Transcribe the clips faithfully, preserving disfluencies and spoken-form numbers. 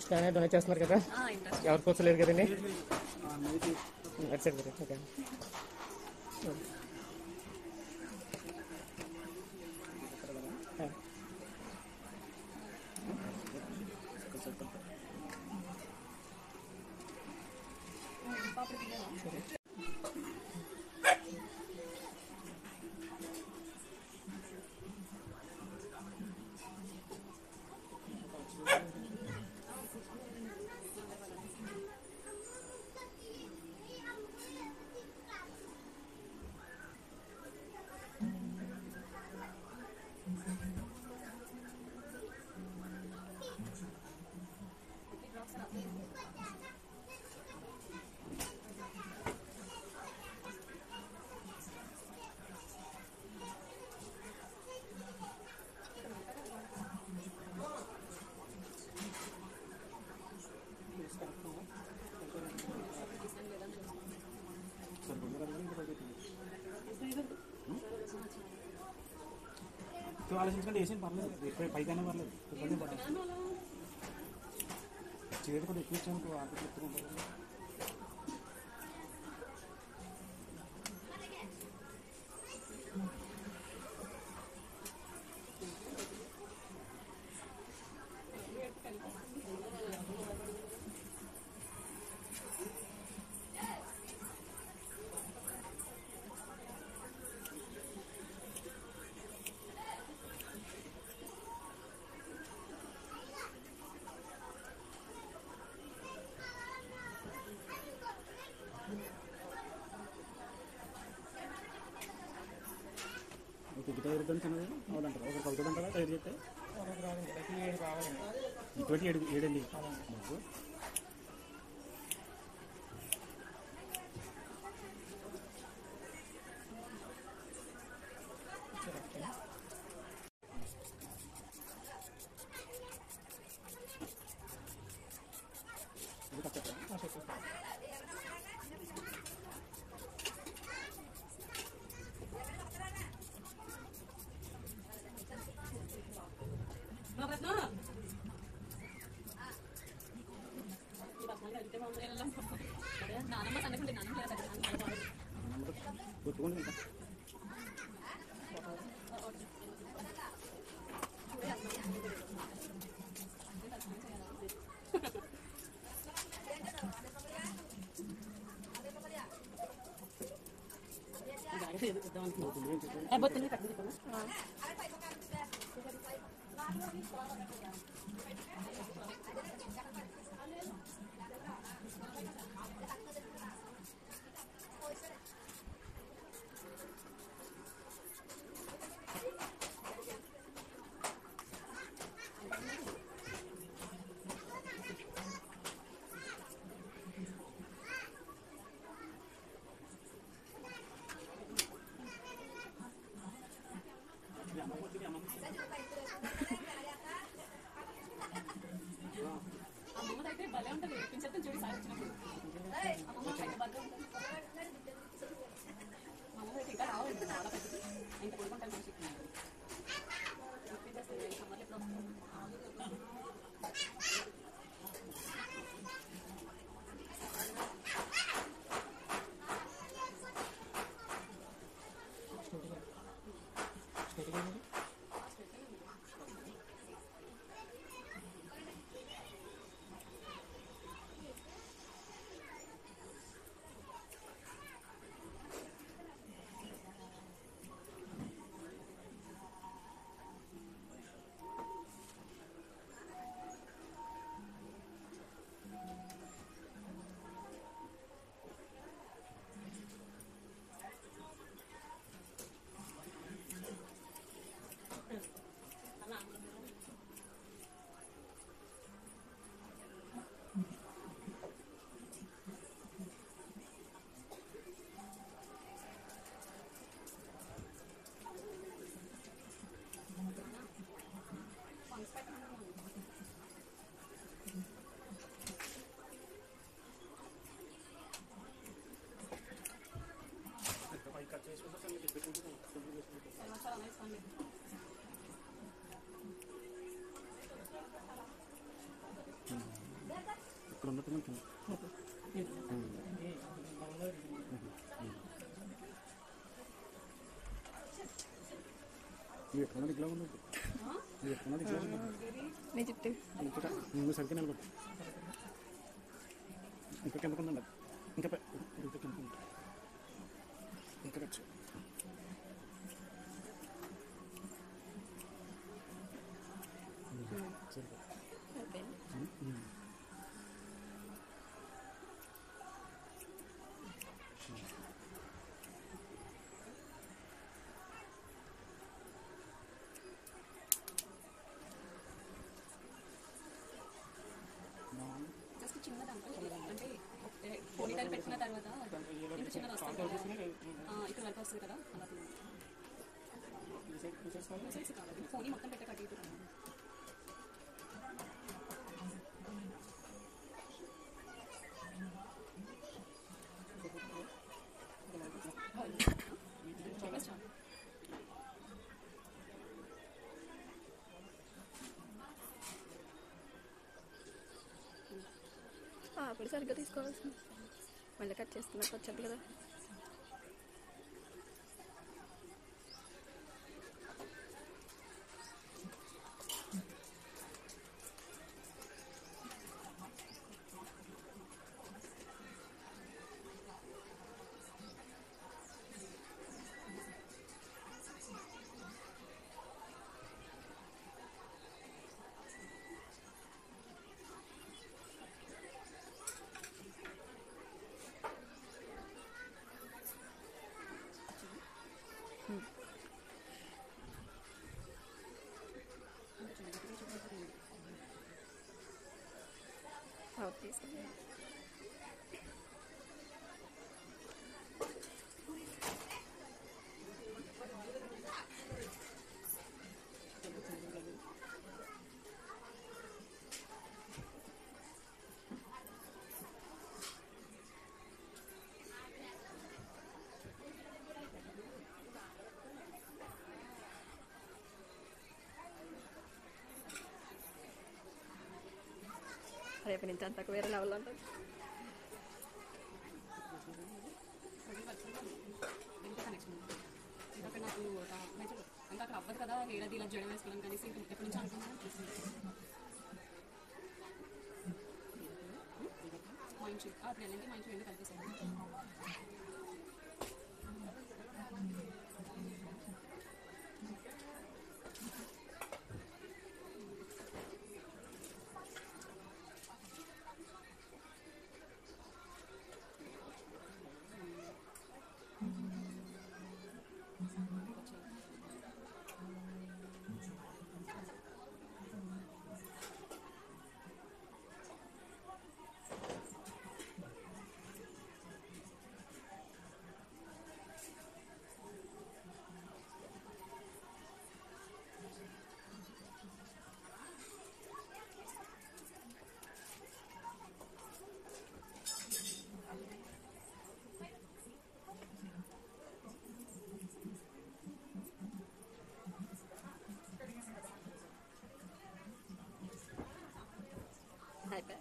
Interest కానీ donate చేస్తున్నారు కదా, ఎవరు కూర్చోలేదు కదండి. సరే ఓకే. ఆలోచించుకుంటే వేసిన పర్లేదు, పైగానే పర్లేదు, ఇబ్బంది పడలేదు. చేతి కూడా ఎక్కువ ఇచ్చాను ఆటో చెప్తుకుంటారు. గిటార్ ఎరుద్దంటారా అవునంటారా, ఒకరికి అవుతుందంటారా తయారు చేస్తే ఏడు కావాలండి. ఇటువంటి ఏడు ఏడండి మాకు. కొట్టుకోండి ఇంకా ఇక్కడ ఉన్నట్టు మనకి నువ్వు ఎక్కడ దిగులా ఉన్నావు నువ్వు ఎక్కడ దిగులా నీ చుట్టూ ఇంకా నువ్వు సరిగ్గా నిలబడు ఇంకా కిందకు ఉందండి ఇంకా పై- ఇంకా కిందకు ఉంది. ఇంకా వచ్చు జస్ట్ చిన్న దాంట్లో అంటే పోనీటైల్ పెట్టిన తర్వాత ఇంత చిన్నది వస్తుంది కదా ఇక్కడ వరకు వస్తుంది కదా అలా సైజ్ కావాలి పోనీ మొత్తం పెట్ట కట్టి అప్పుడు సరిగ్గా తీసుకోవాల్సింది మళ్ళీ కట్ చేస్తున్నట్టు వచ్చేది కదా అవుట్ తీసుకుని రేపు నుంచి అంతకు వేరే లెవెల్లో ఉంటుంది నాకు అంటే అక్కడ అవ్వదు కదా ఏడాది ఇలా జడ వేసుకోవడం కనీసం ఎప్పటి నుంచి అనుకున్నాను మైండ్ షీట్ ఆ నెలంటే మైండ్ షీట్ కనిపిస్తుంది అయిపోయి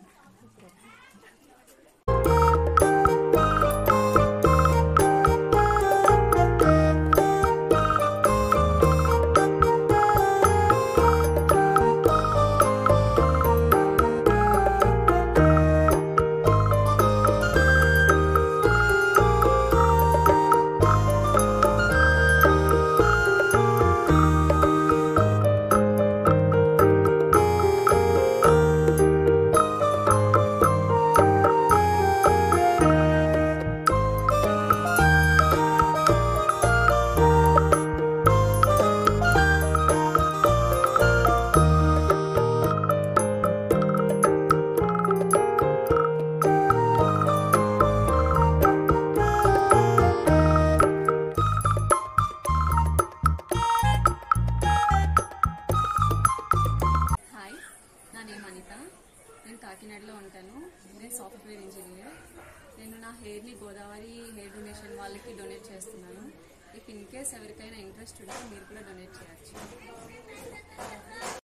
హాయ్ నా నేమ్ అనిత నేను కాకినాడలో ఉంటాను నేను సాఫ్ట్వేర్ ఇంజనీర్ నేను నా హెయిర్ని గోదావరి హెయిర్ డొనేషన్ వాళ్ళకి డొనేట్ చేస్తున్నాను ఇఫ్ ఇన్ కేస్ ఎవరికైనా ఇంట్రెస్ట్ ఉంటే మీరు కూడా డొనేట్ చేయొచ్చు